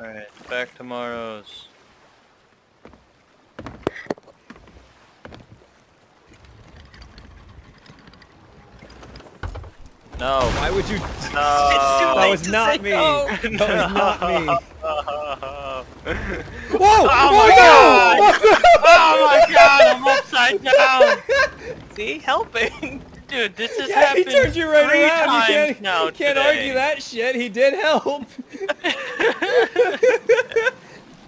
Alright, back tomorrow's. No. Why would you? No. That was not me. No. That was not me. Whoa! Oh my god! Oh my god, I'm upside down! See, helping. Dude, this has Yeah, he happened turned you right 3 around. times now You can't today. argue that shit. He did help.